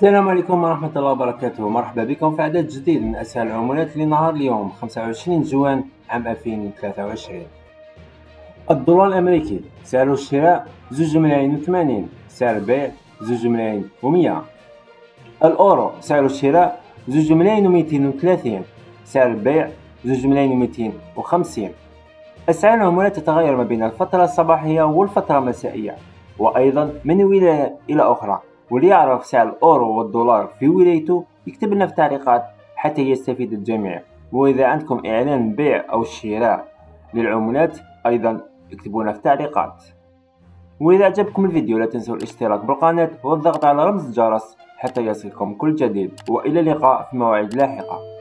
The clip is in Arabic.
السلام عليكم ورحمة الله وبركاته. مرحبا بكم في عدد جديد من أسهل العملات لنهار اليوم 25 جوان عام 2023. الدولار الأمريكي سعر الشراء 2 ملايين و80، سعر البيع 2 ملايين و100. الأورو سعر الشراء 2 ملايين و230، سعر البيع 2 ملايين و250. أسعار العملات تتغير ما بين الفترة الصباحية والفترة المسائية، وأيضا من ولاية إلى أخرى. وليعرف سعر الأورو والدولار في ولايته يكتب لنا في التعليقات حتى يستفيد الجميع. وإذا عندكم إعلان بيع أو شراء للعملات أيضا اكتبونا في التعليقات. وإذا عجبكم الفيديو لا تنسوا الاشتراك بالقناة والضغط على رمز الجرس حتى يصلكم كل جديد، وإلى اللقاء في مواعيد لاحقة.